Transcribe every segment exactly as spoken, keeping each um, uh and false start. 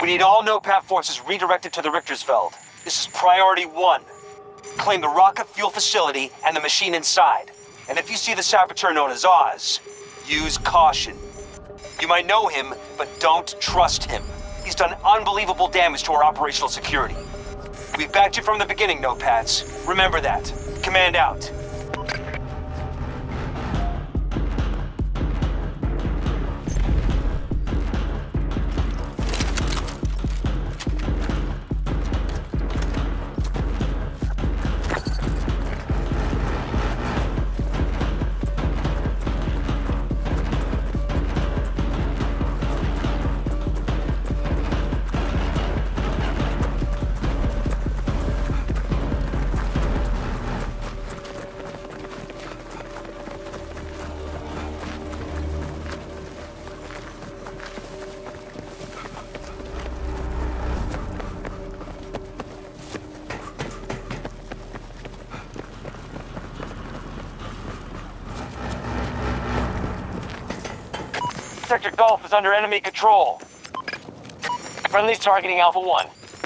We need all NOPAT forces redirected to the Richtersveld. This is priority one. Claim the rocket fuel facility and the machine inside. And if you see the saboteur known as Oz, use caution. You might know him, but don't trust him. He's done unbelievable damage to our operational security. We've backed you from the beginning, NOPATs. Remember that. Command out. Sector Golf is under enemy control. Friendly's targeting Alpha one.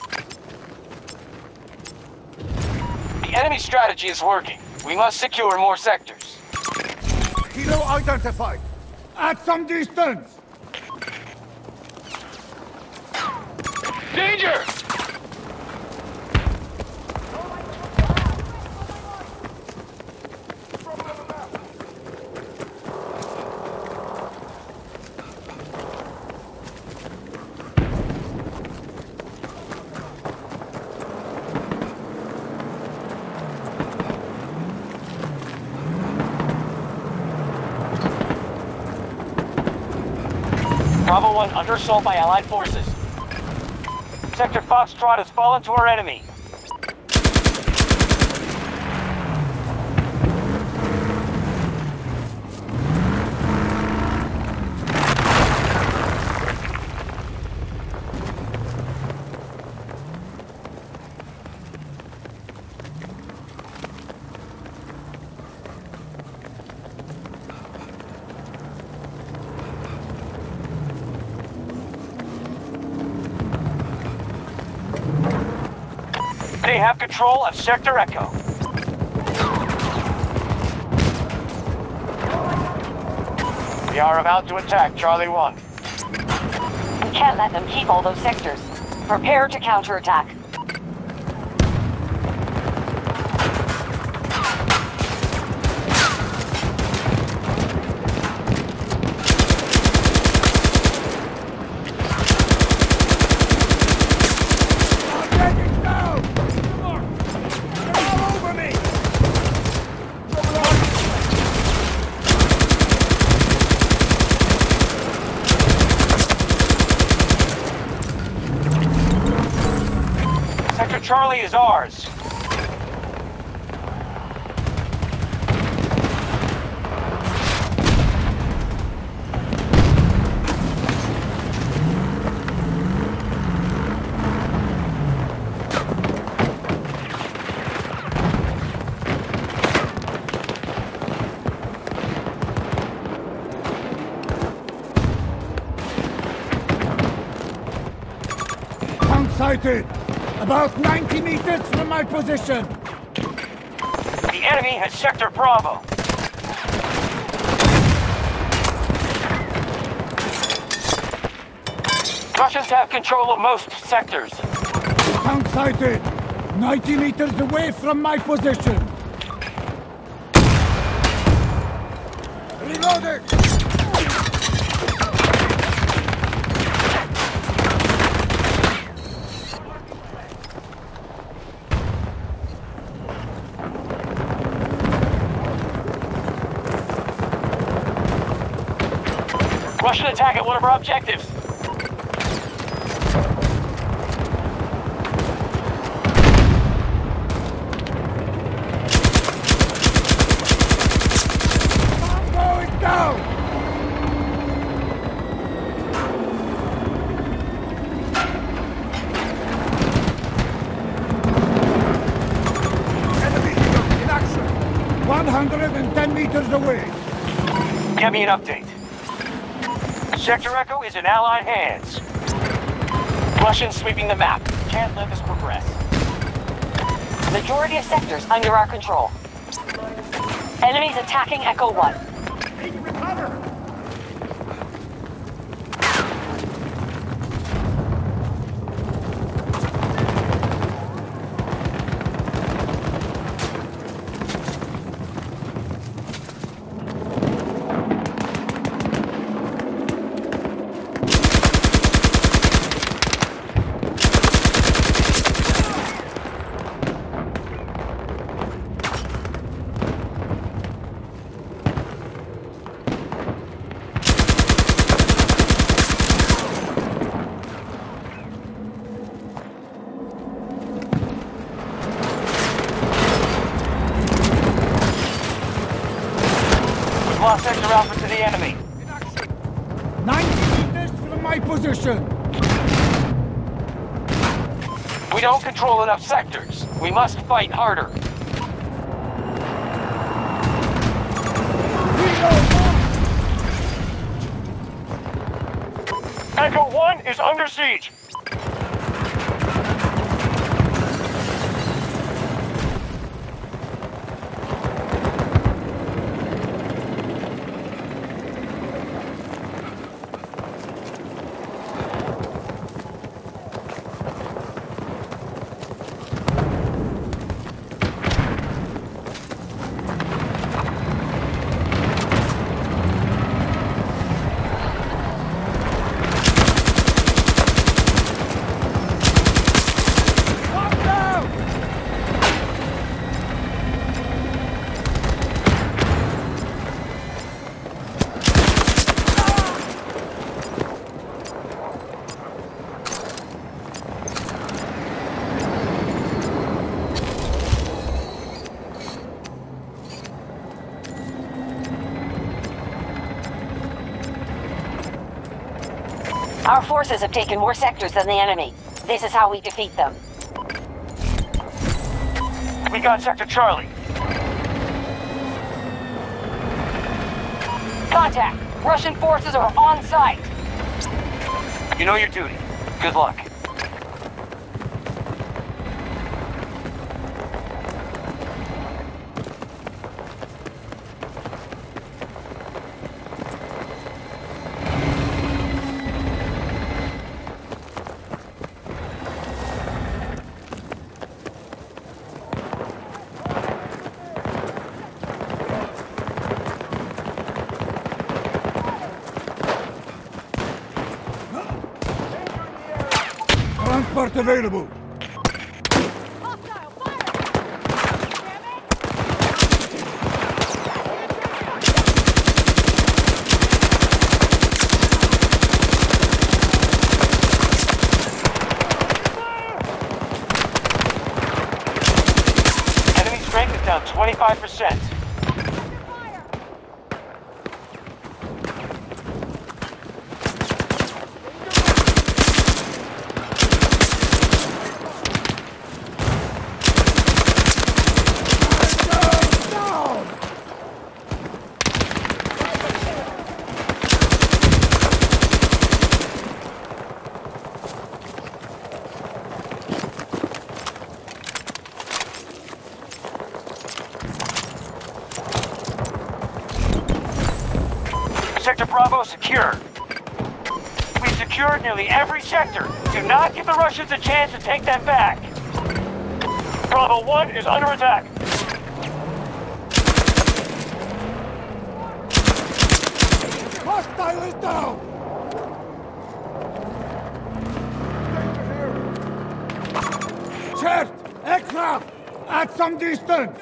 The enemy strategy is working. We must secure more sectors. Helo identified. At some distance. Danger! Bravo one under assault by Allied forces. Sector Foxtrot has fallen to our enemy. They have control of Sector Echo. We are about to attack Charlie one. We can't let them keep all those sectors. Prepare to counterattack. Charlie is ours. Tank sighted! About ninety meters from my position! The enemy has Sector Bravo. Russians have control of most sectors. Tank sighted! ninety meters away from my position! Reloading! Russian attack at one of our objectives. I'm going down! Enemy helo in action! one hundred ten meters away. Give me an update. Sector Echo is in Allied hands. Russians sweeping the map. Can't let this progress. Majority of sectors under our control. Enemies attacking Echo one. Lost sector alpha to the enemy. ninety meters from my position. We don't control enough sectors. We must fight harder. Echo one is under siege. Our forces have taken more sectors than the enemy. This is how we defeat them. We got Sector Charlie. Contact! Russian forces are on site. You know your duty. Good luck. Transport available. Enemy strength is down twenty-five percent. Sector Bravo secure. We've secured nearly every sector. Do not give the Russians a chance to take them back. Bravo one is under attack. Hostile is down! Chert! Aircraft! At some distance!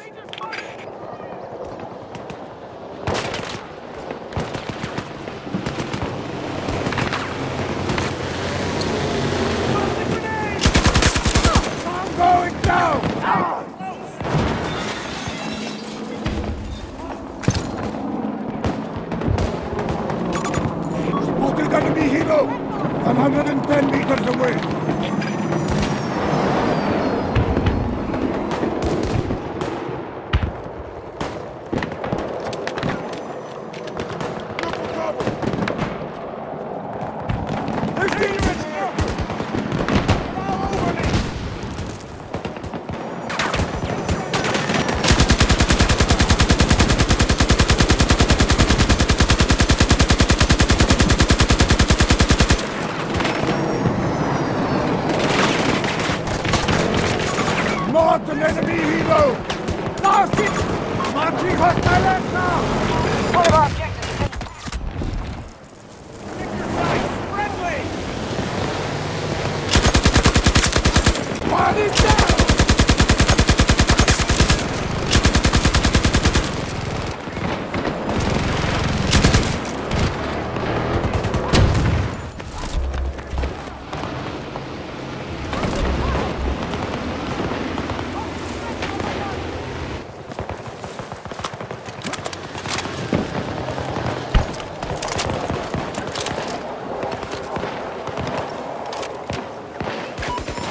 I'm going down! Ah! Spotted enemy helo! one hundred ten meters away!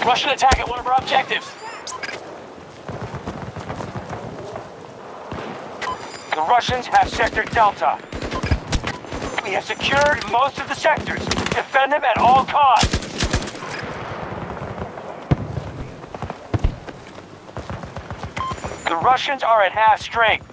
Russian attack at one of our objectives. The Russians have Sector Delta. We have secured most of the sectors. Defend them at all costs. The Russians are at half strength.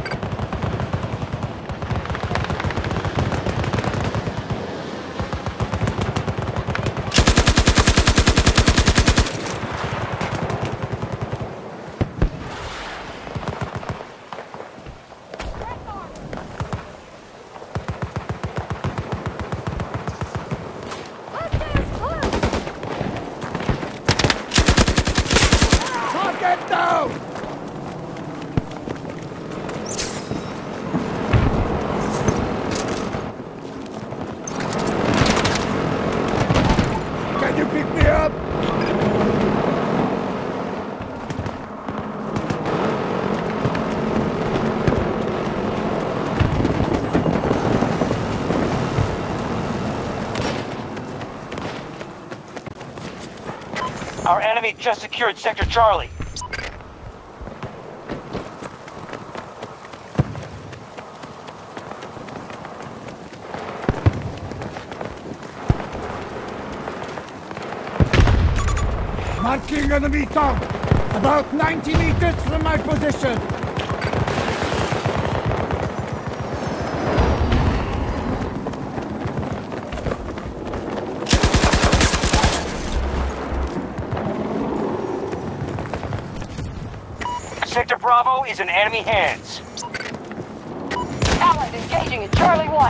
Target down! Can you pick me up? Our enemy just secured Sector Charlie. Marking enemy tank! About ninety meters from my position! Sector Bravo is in enemy hands. Allied engaging in Charlie one.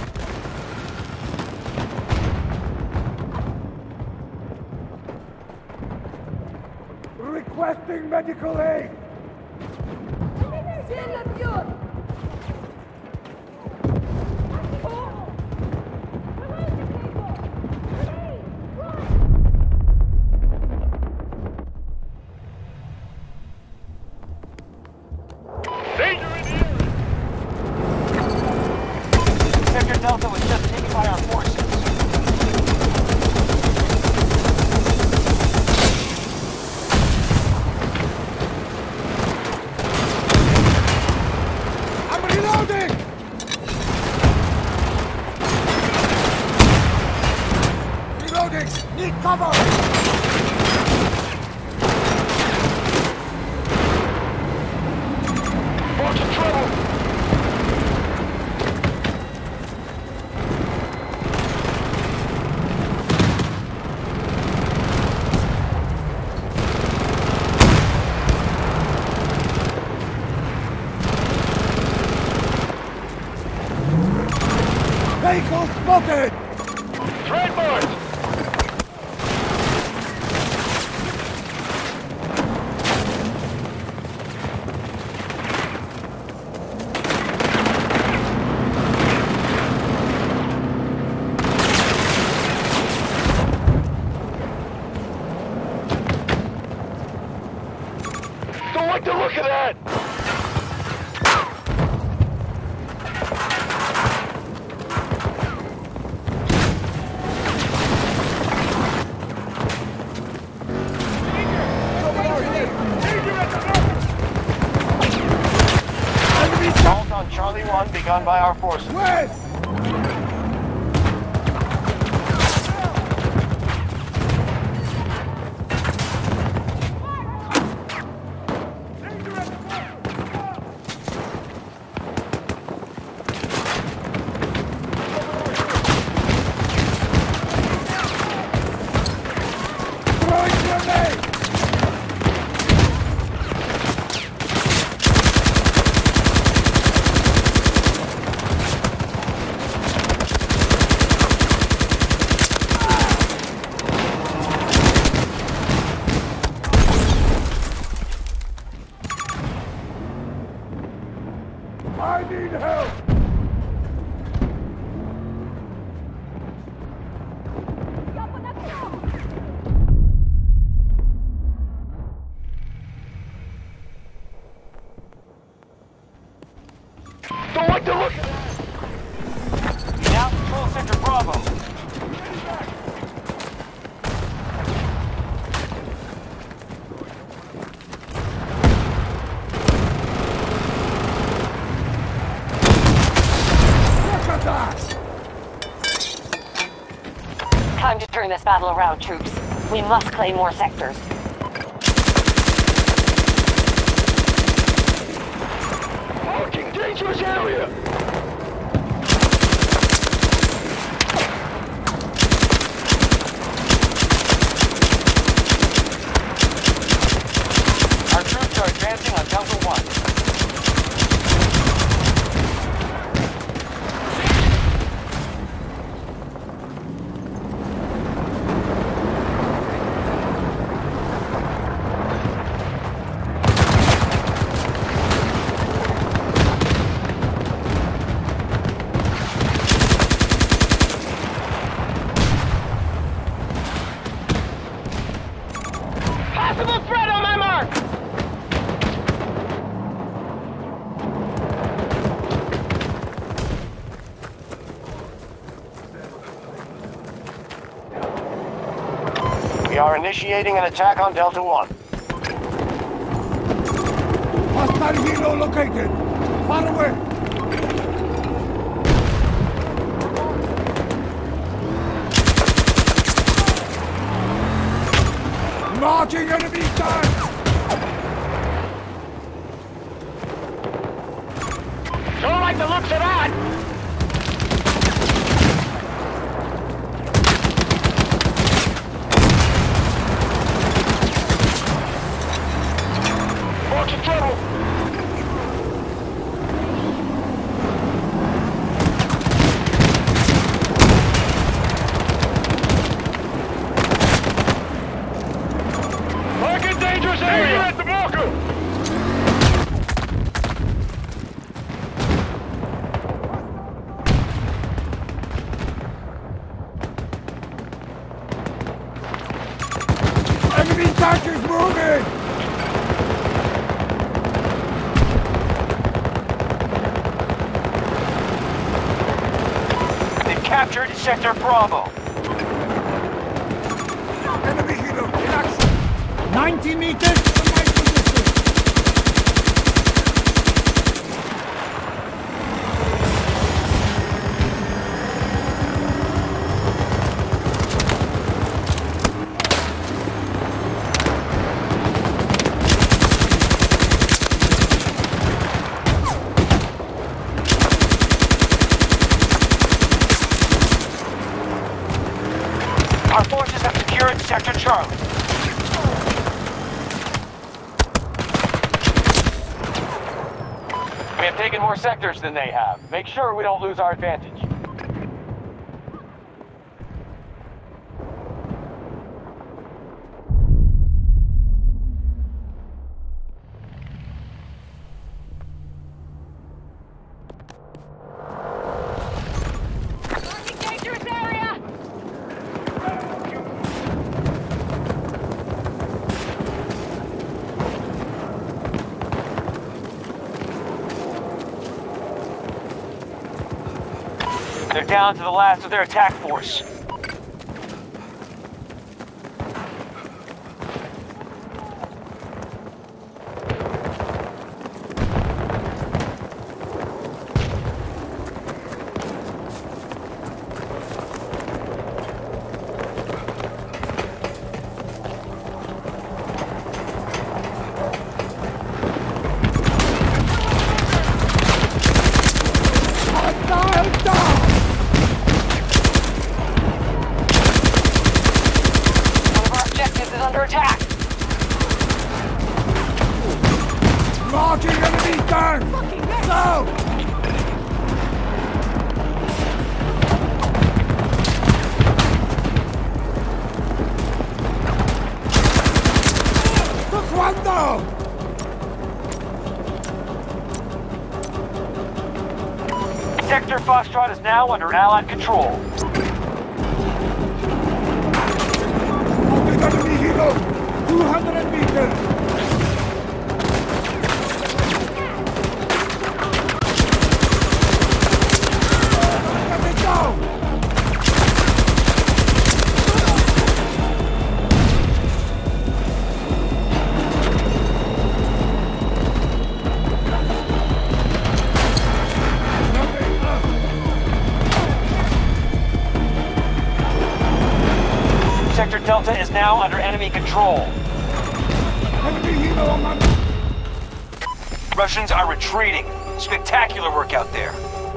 Requesting medical aid! Sector Delta was just taken by our forces. I'm reloading! Reloading! Need cover! Watch the trouble! Vehicle spotted! Trademark! Don't like the look of that! Assault on Charlie one begun by our forces. West! Throwing grenade! Time to turn this battle around, troops. We must claim more sectors. Marking dangerous area! Our troops are advancing on Delta One. Possible threat on my mark! We are initiating an attack on Delta One. Hostile helo located. Far away. Marching enemy tank! Don't like the looks of that! Watch trouble! Marking dangerous area at the marker! Enemy tank is moving! They've captured Sector Bravo. Enemy helo in action! ninety meters from my position! Our forces have secured Sector Charlie. We have taken more sectors than they have. Make sure we don't lose our advantage. Dangerous area! They're down to the last of their attack force. Hostile down! One of our objectives is under attack. Marching enemy tank! Go! Took one down! Sector Foxtrot is now under Allied control. Spotted enemy helo! two hundred meters! Let it go! Sector Delta is now under enemy control. Enemy helo on my... Russians are retreating. Spectacular work out there.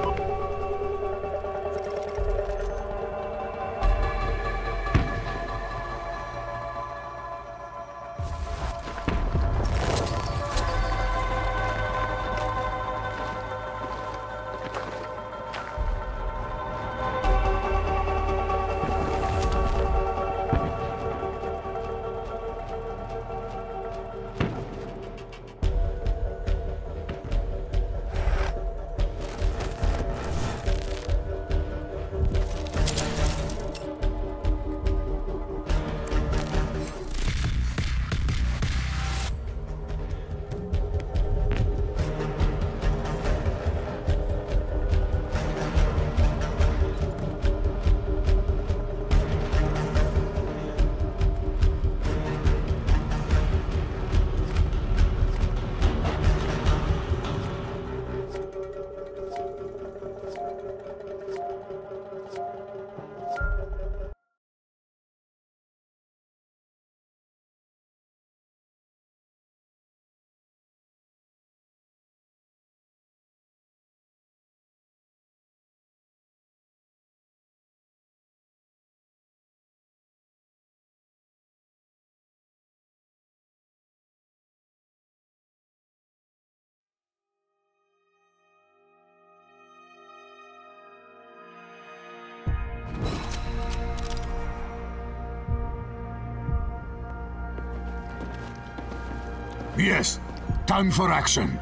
Yes, time for action.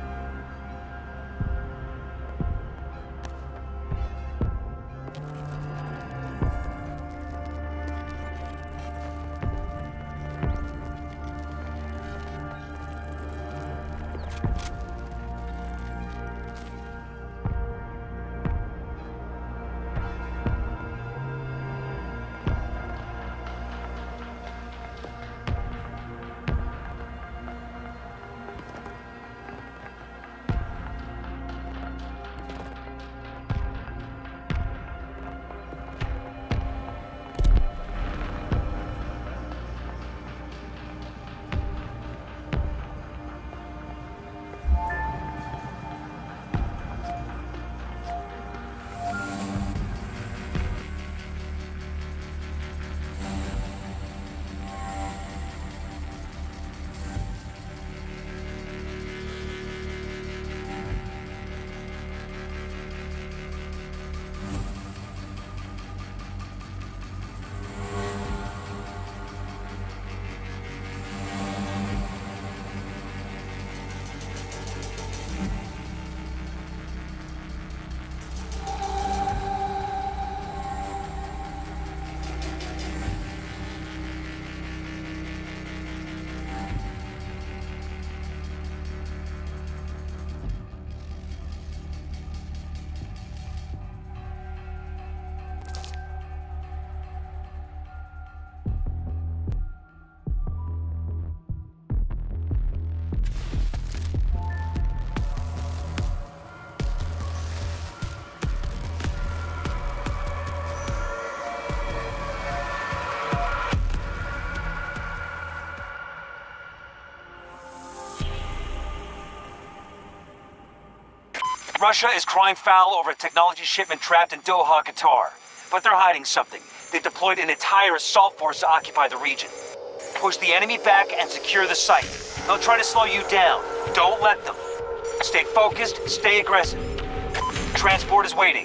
Russia is crying foul over a technology shipment trapped in Doha, Qatar. But they're hiding something. They deployed an entire assault force to occupy the region. Push the enemy back and secure the site. They'll try to slow you down. Don't let them. Stay focused, stay aggressive. Transport is waiting.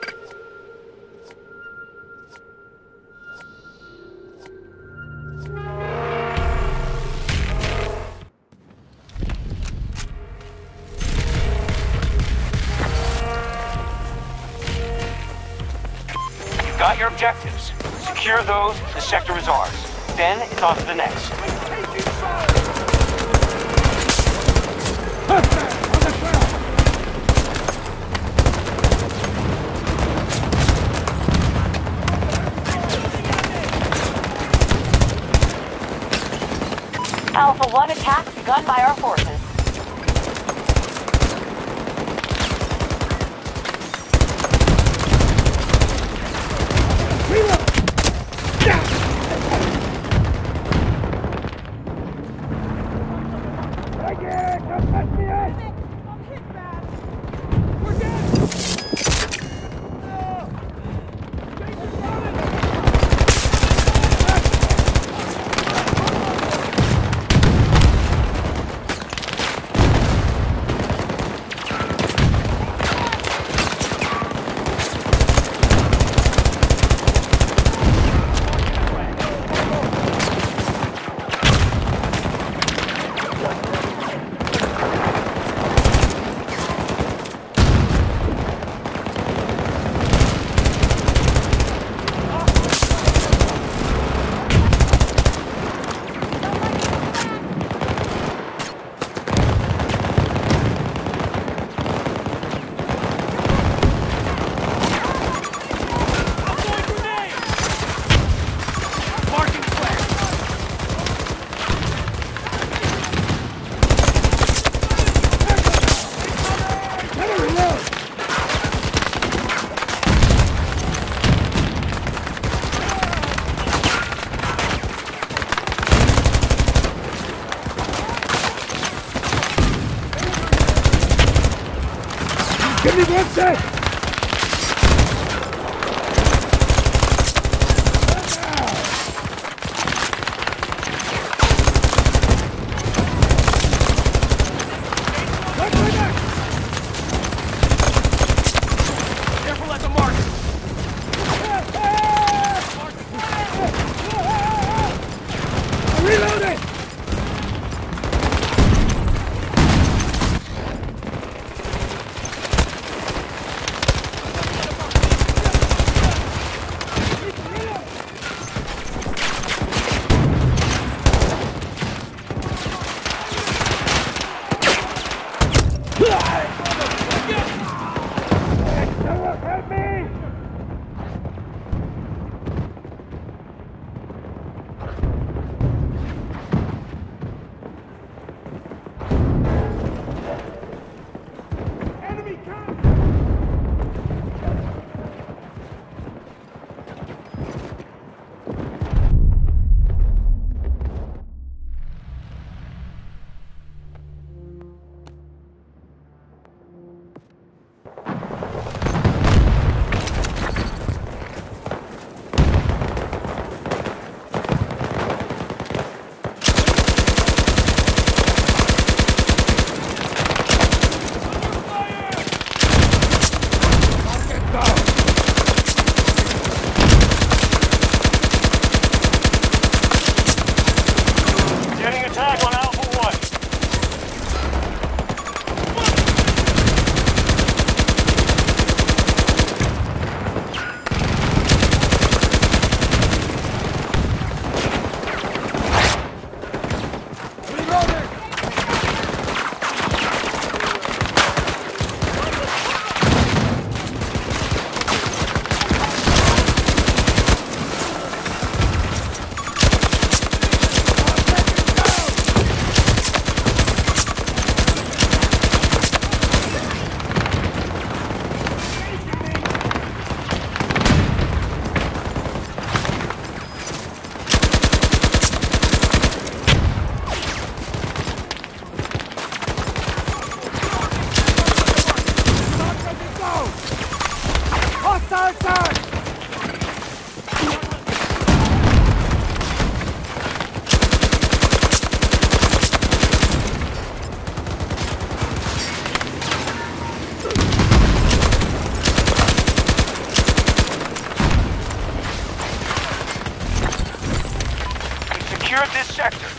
Got your objectives. Secure those, the sector is ours. Then it's on to the next. Alpha one attack begun by our forces. Enemy gunship! Careful at the mark. Reloading! Help me! Enemy come! Getting attack on Alpha One. Hostile side! We secured this sector.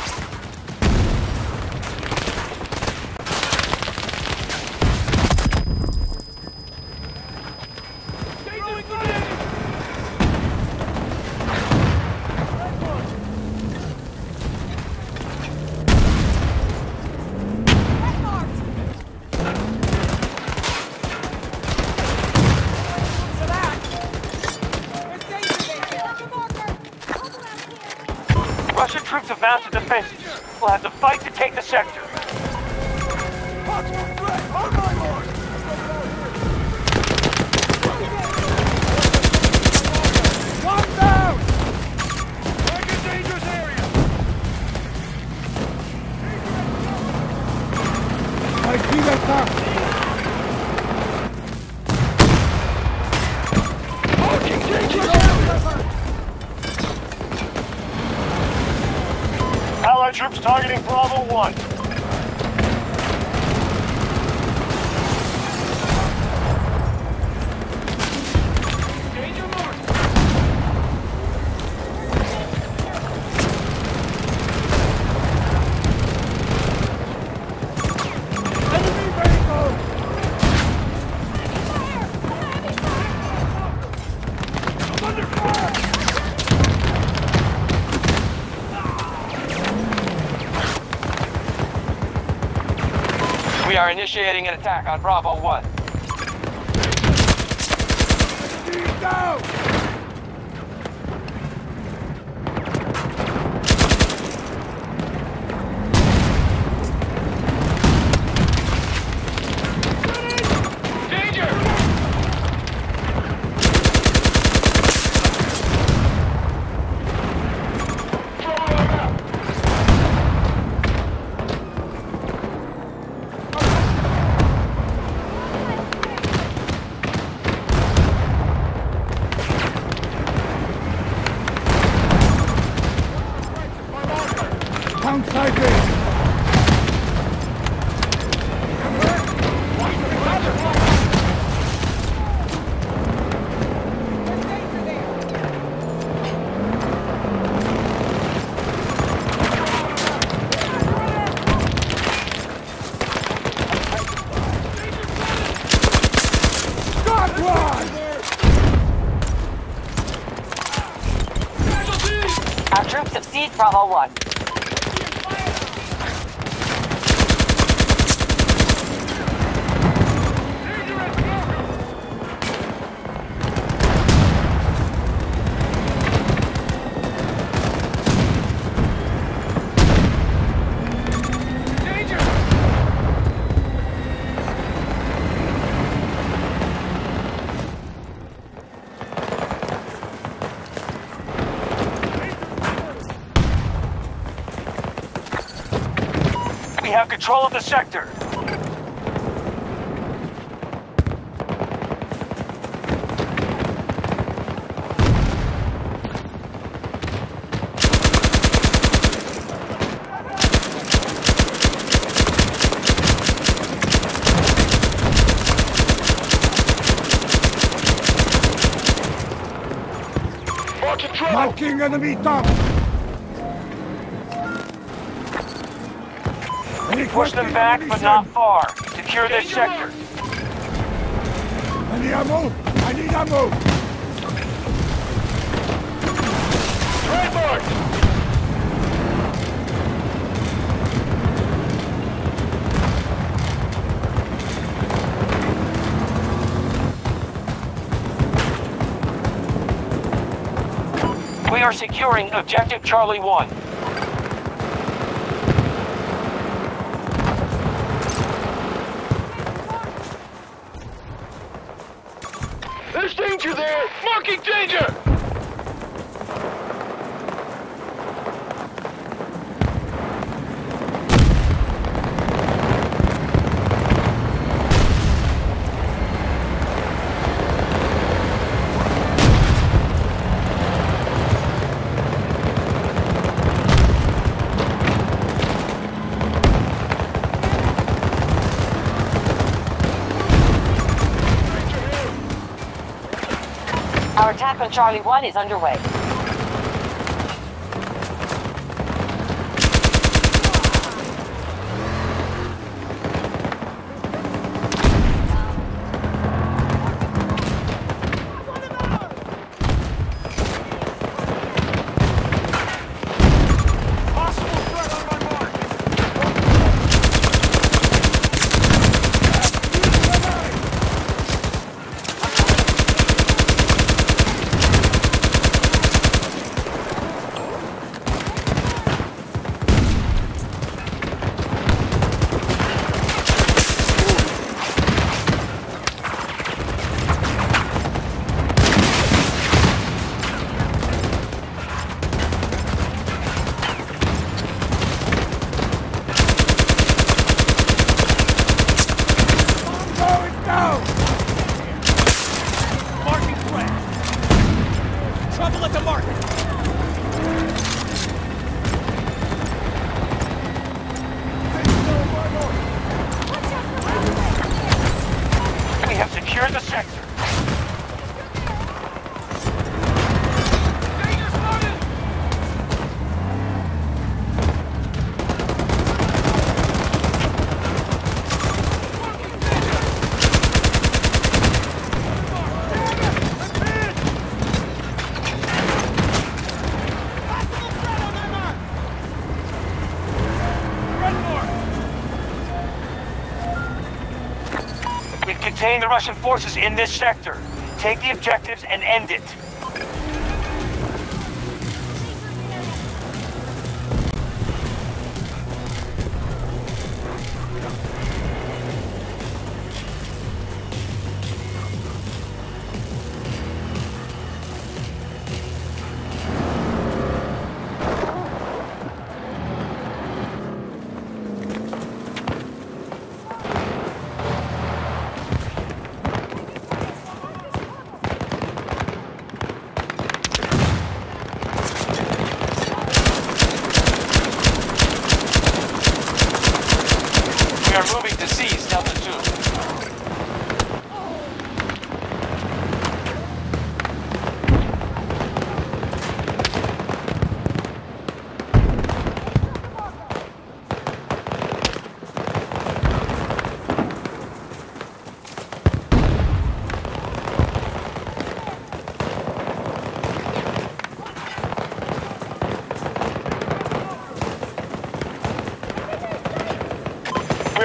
Russian troops have mounted defenses. We'll have to fight to take the sector. One down! We're in dangerous area. I see that car! Allied troops targeting Bravo One. Danger mark. Enemy vehicle! I'm under fire! We are initiating an attack on Bravo One. Go! Danger! alongside me! Our troops have seized Bravo one. We have control of the sector. Marking enemy top! Push them back, but not far. Secure this sector. Any ammo? I need ammo! Trademark! We are securing Objective Charlie one. There's danger there! Marking danger! Our attack on Charlie one is underway. Secure the sector. We've contained the Russian forces in this sector. Take the objectives and end it.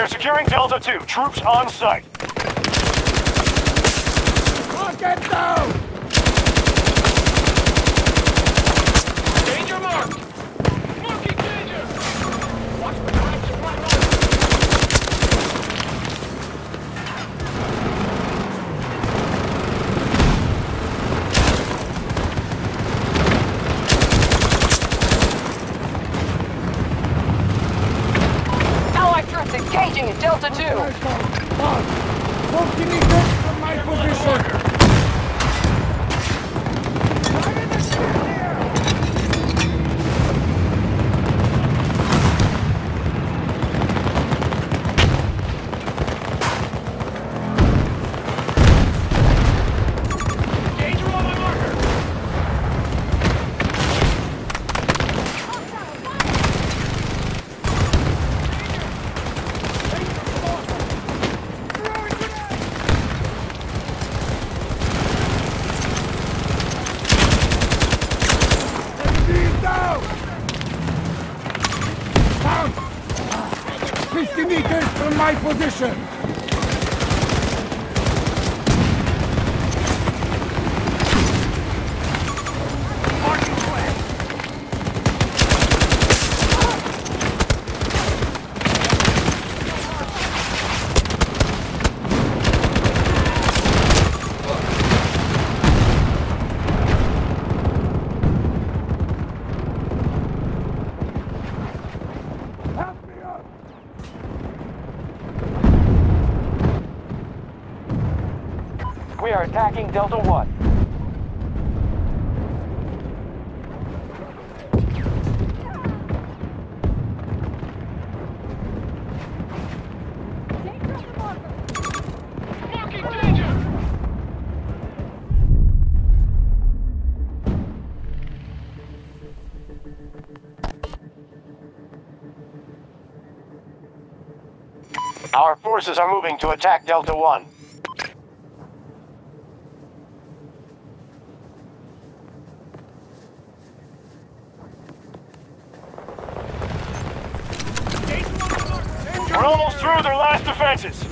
We're securing Delta two. Troops on site. Target down! Danger marked! Marking danger! Watch the right supply line! Allied troops engaging at Delta two. Mark! forty meters from my position! Danger on my marker! Enemy down! Down! fifty meters from my position! Marking flag! Help me up! We are attacking Delta one. Marking danger! Our forces are moving to attack Delta one. We're almost through their last defenses.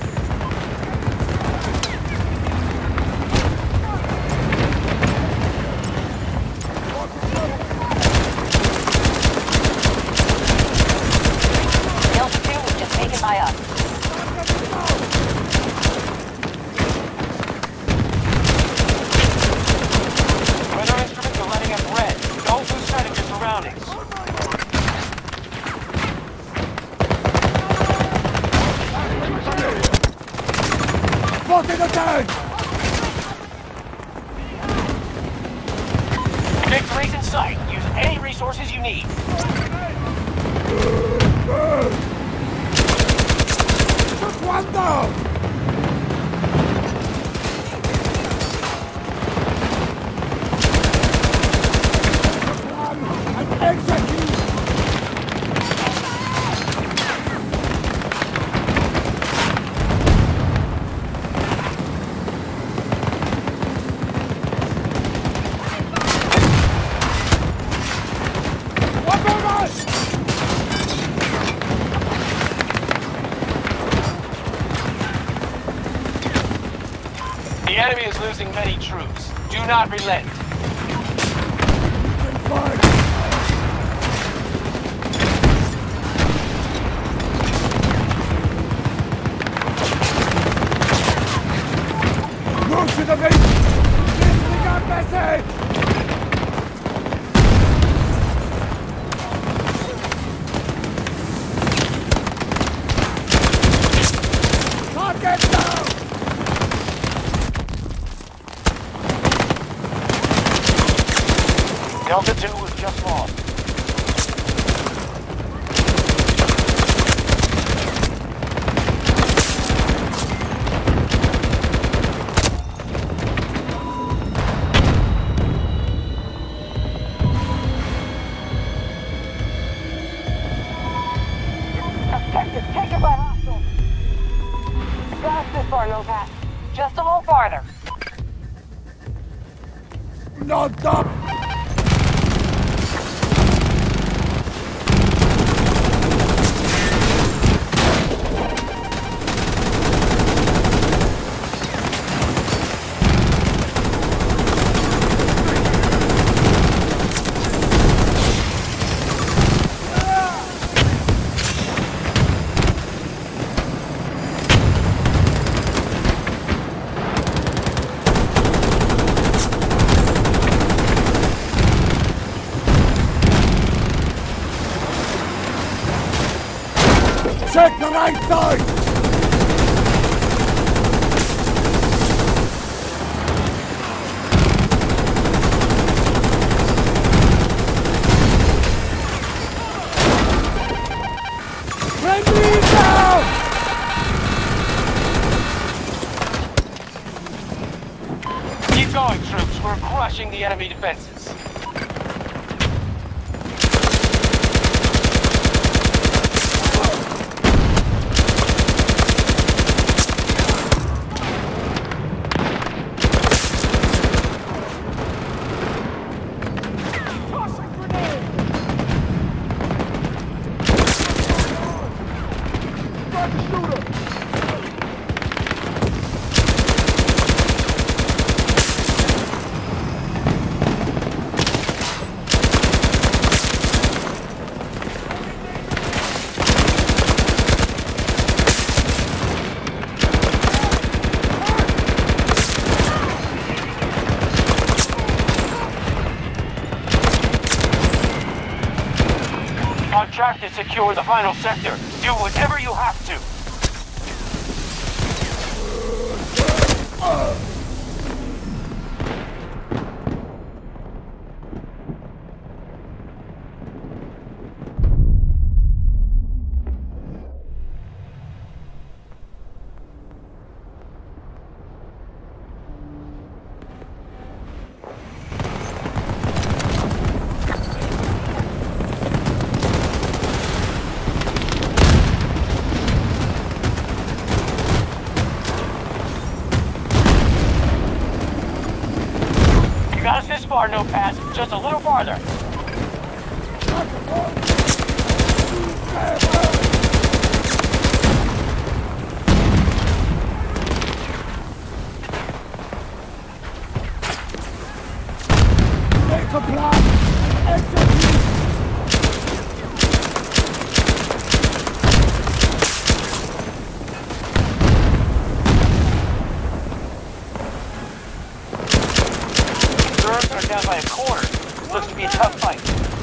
Delta two was just taken by us. Weather instruments are letting up red. Don't lose sight of your surroundings. Spotted a tank! Victory's in sight. Use any resources you need. Just one down! One and execute! The enemy is losing many troops. Do not relent. Move to the base! Disregard message! Target down! Delta two was just lost. Objective taken by hostiles. Got us this far, no pass. Just a little farther. Not up! Check the right side! Friendly down! Keep going, troops. We're crushing the enemy defenses. On track to secure the final sector. Do whatever you have to. You got us this far, no pass. Just a little farther. Make a plan! Execute! Germs are down by a corner. Looks to be a tough fight.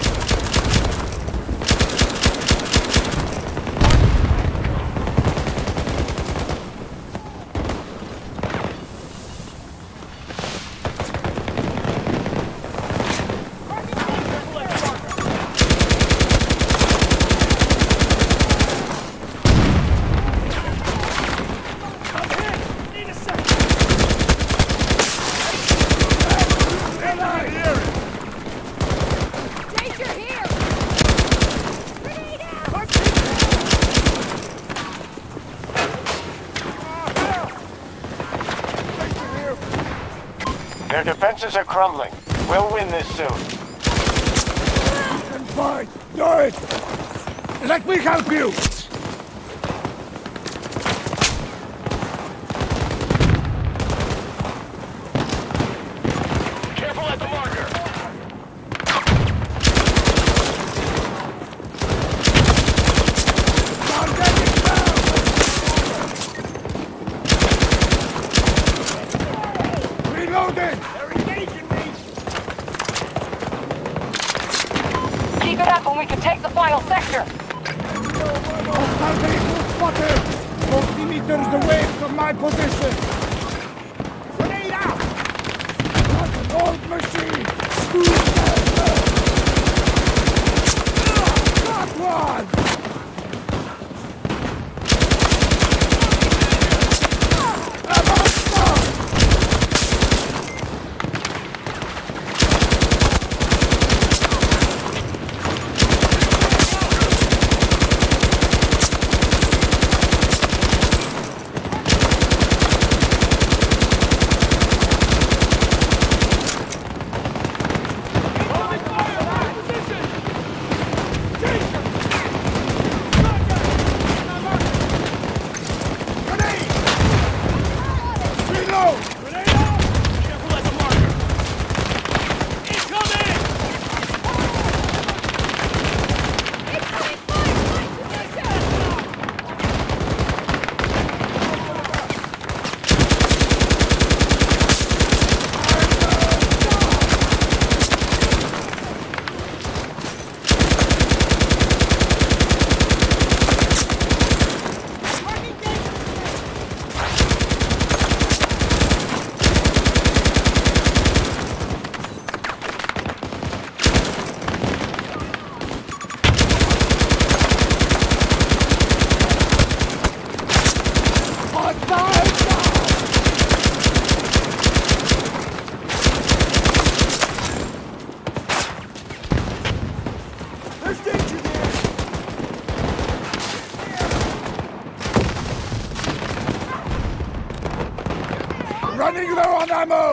Their defenses are crumbling. We'll win this soon. And fight! Do it! Let me help you! Careful at the marker. I'm getting down! Reloading! They're engaging me! Keep it up and we can take the final sector. Hostile vehicle spotted! forty meters away from my position! Grenade out! That's an old machine! Got one! ammo!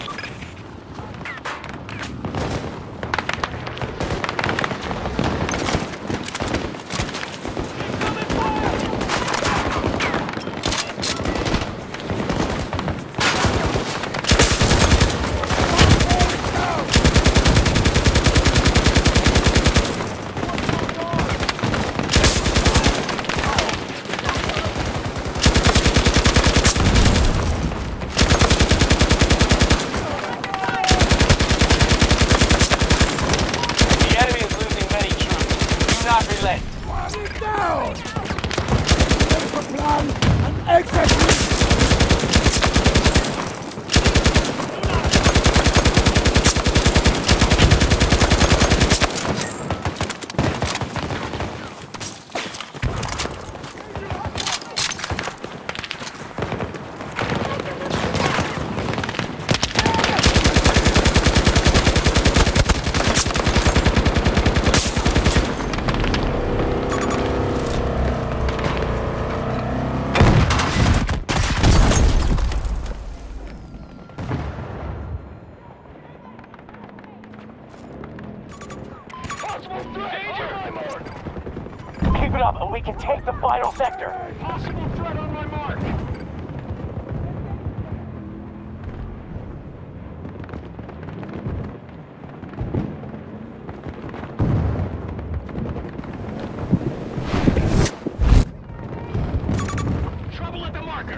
Keep it up and we can take the final sector. Possible threat on my mark. Trouble at the marker.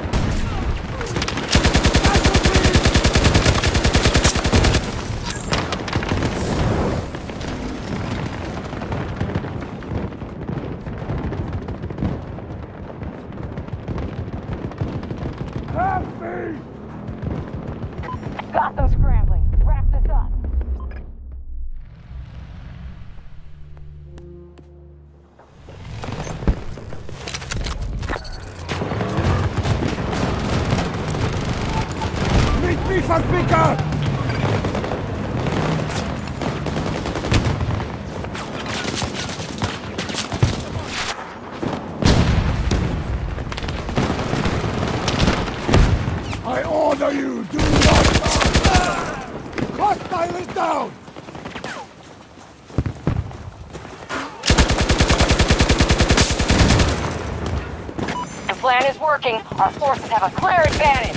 Got them scrambling. Wrap this up. Meet me for speaker! I order you, do not move! Hostile is down! The plan is working. Our forces have a clear advantage.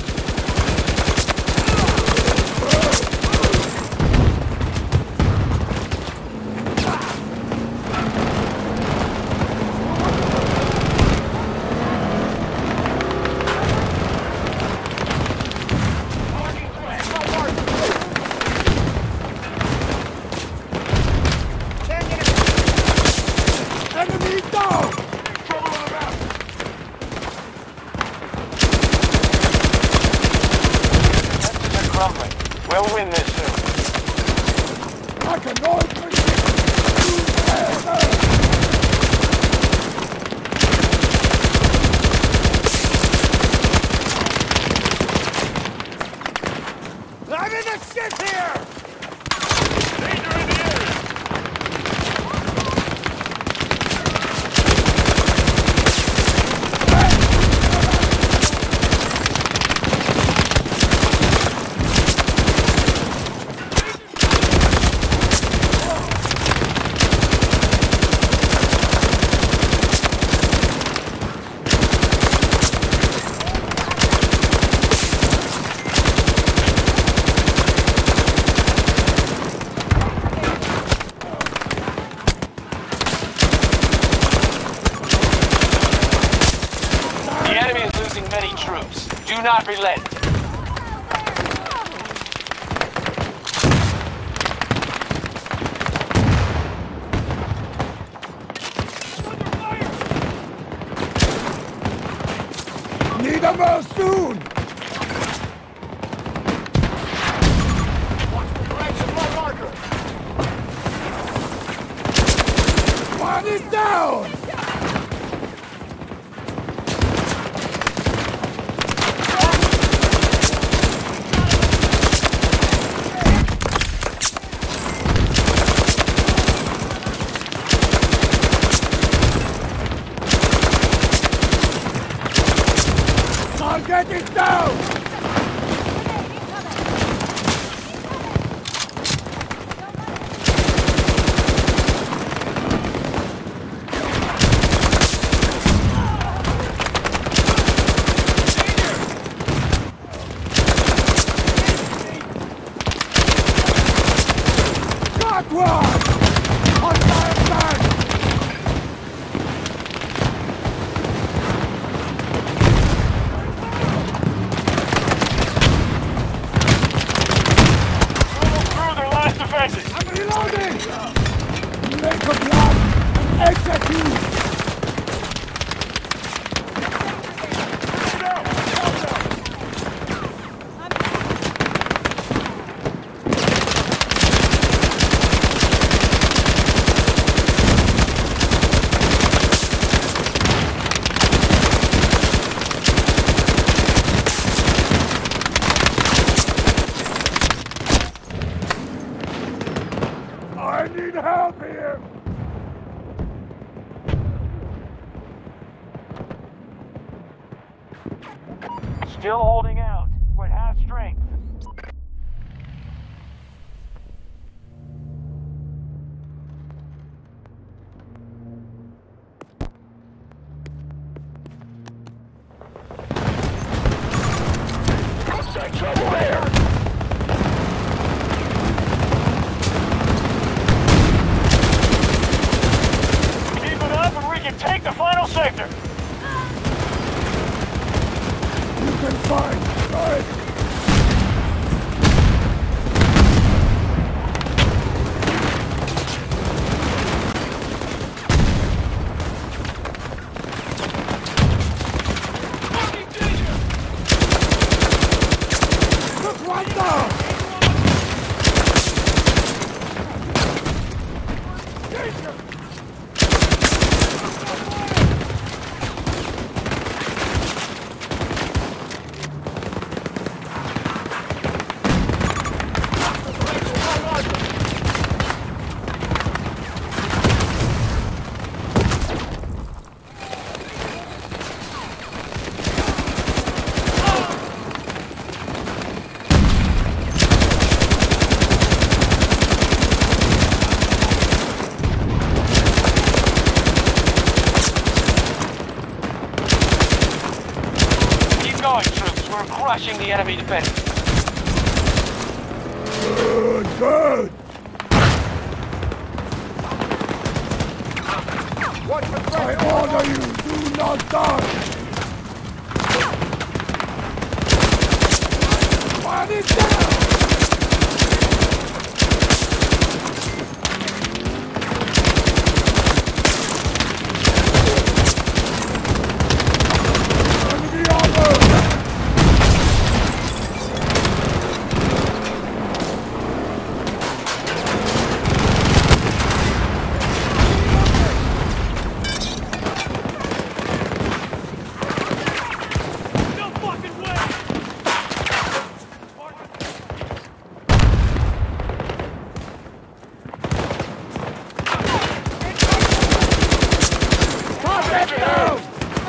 Enemy down! They're crumbling. We'll win this soon. I can always I'm in the shit here! Danger in the area. The enemy is losing many troops. Do not relent. Need a more soon! One is down! Target is down! squad! Hostile flag! Through their last defenses. I'm reloading! Make a plan! Execute! I need help here! Still holding out. We're at half strength. Outside trouble there! Keep it up and we can take the final sector. You can find! Right! Look right down! Keep going, troops. We're crushing the enemy defense. Good, good! I order you, do not die! One is down! Enemy armor! No fucking way! Target down!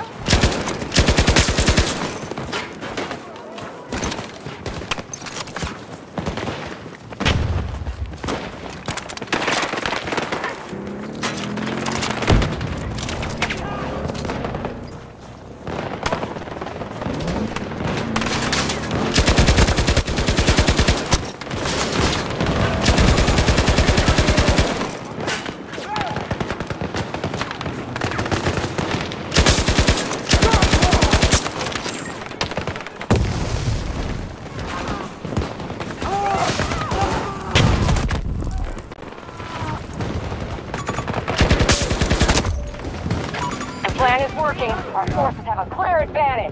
The plan is working. Our forces have a clear advantage.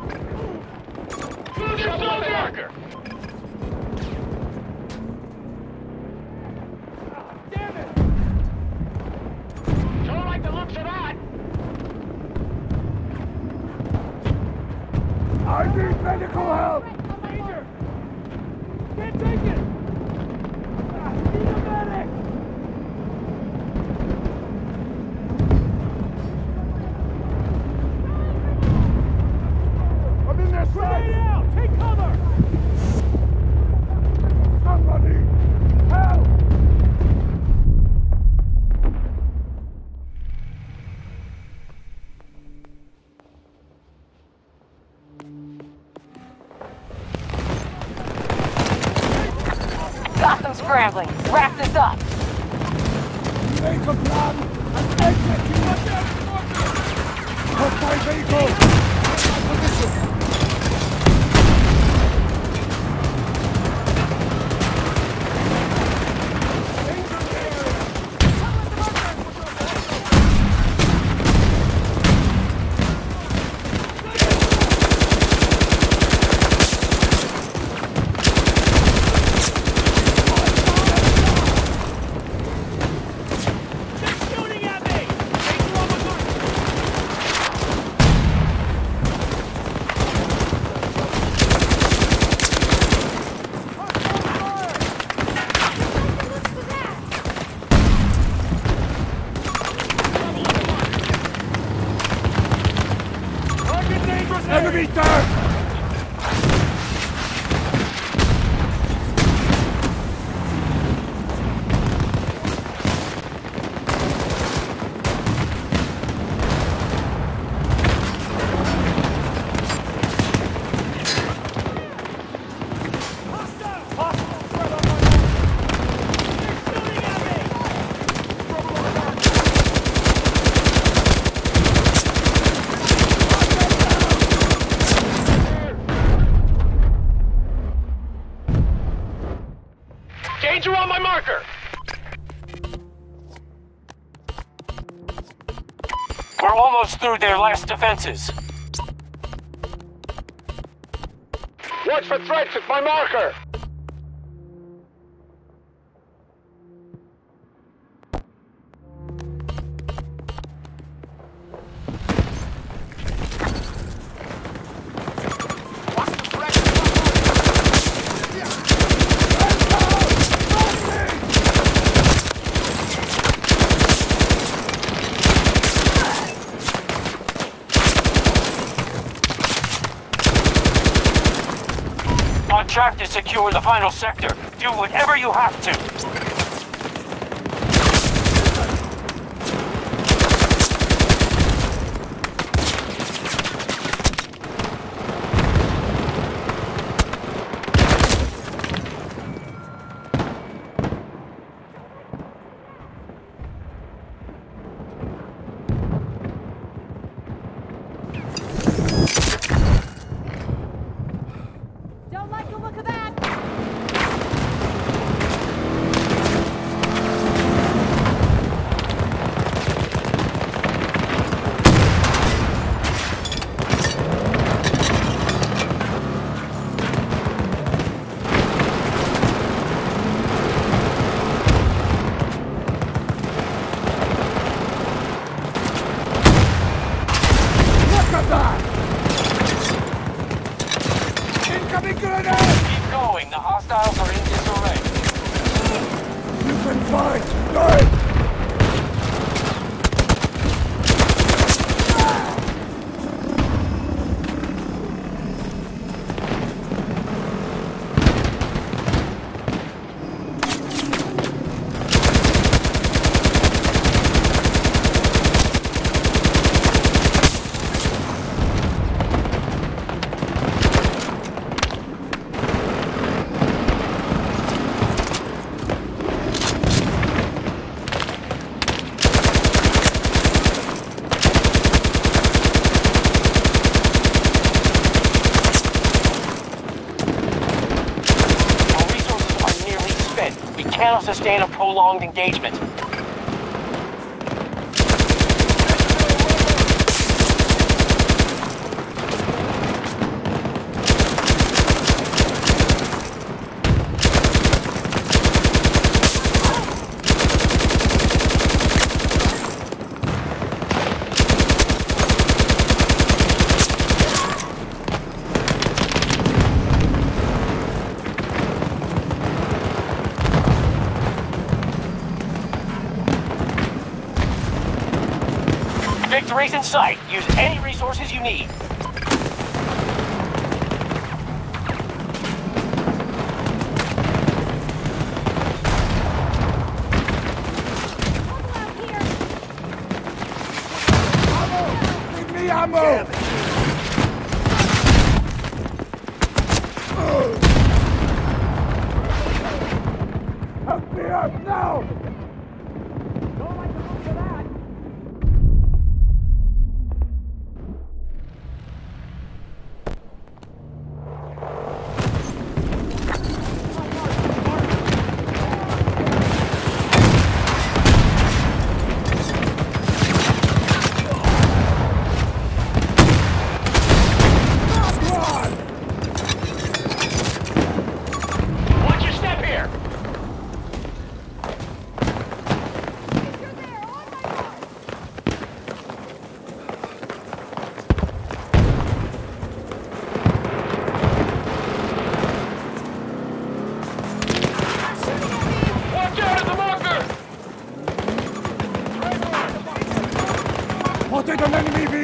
Trouble on the marker! Damn it! Don't like the looks of that! I need medical help! Danger! Can't take it! Need a medic! I'm in their Grenade sight! out! Take cover! Somebody! Help! Got them scrambling. Wrap this up. Make a plan and execute! Hostile vehicle! My position! Enemy down! Danger on my marker! We're almost through their last defenses. Watch for threats at my marker! On track to secure the final sector. Do whatever you have to. Don't like the look of that! Look at that! Incoming grenade! Keep going. The hostiles are in disarray. You can fight! Good! We cannot sustain a prolonged engagement. Victory's in sight. Use any resources you need. Give me ammo! Help me up now!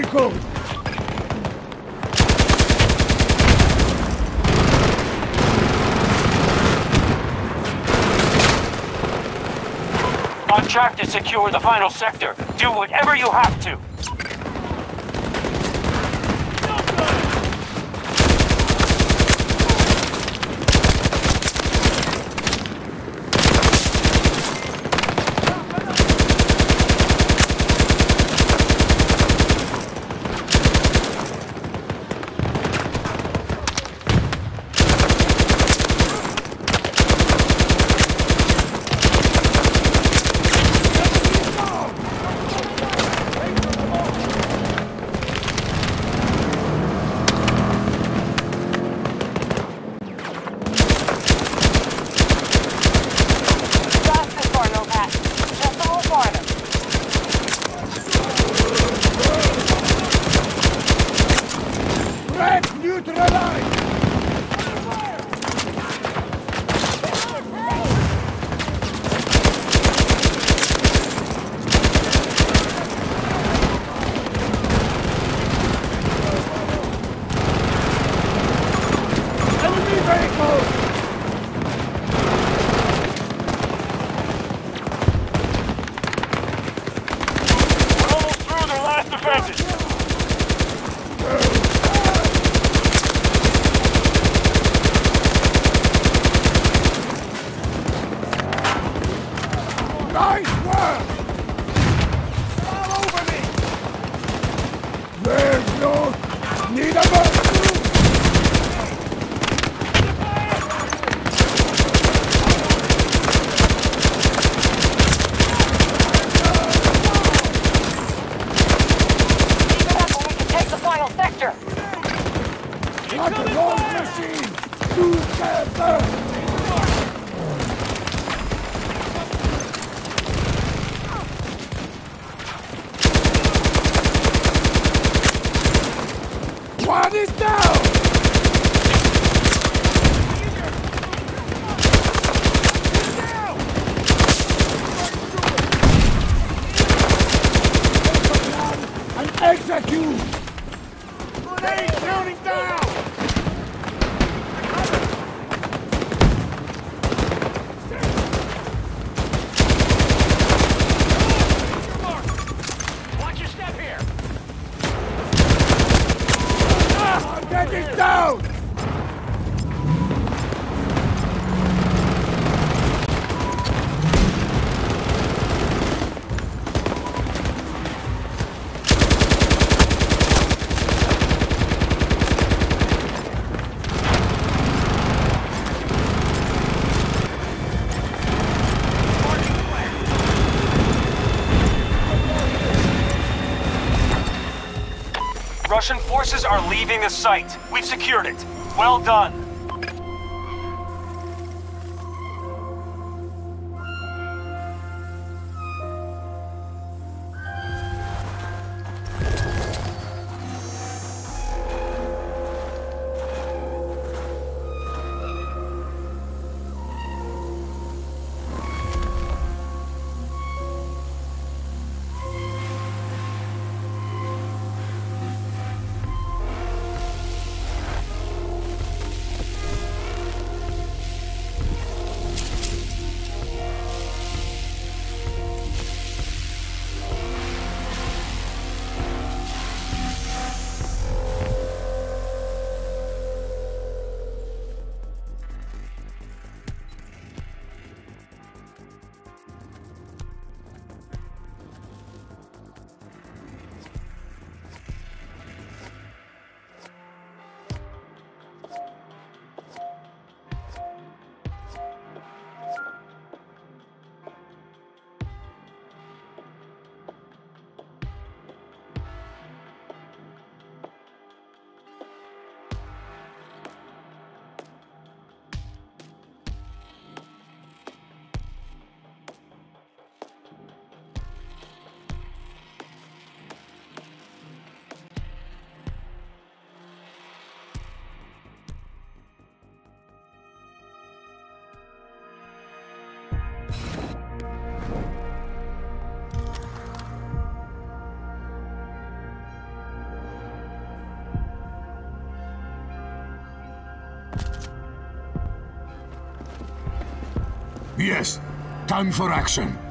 code. On track to secure the final sector. Do whatever you have to. Nice work! All over me! There's no... Need a boat! Like a gold machine! Together! One is down! And execute! Grenade counting down! Watch your step here. Get it down! Russian forces are leaving the site. We've secured it. Well done. Yes. Time for action.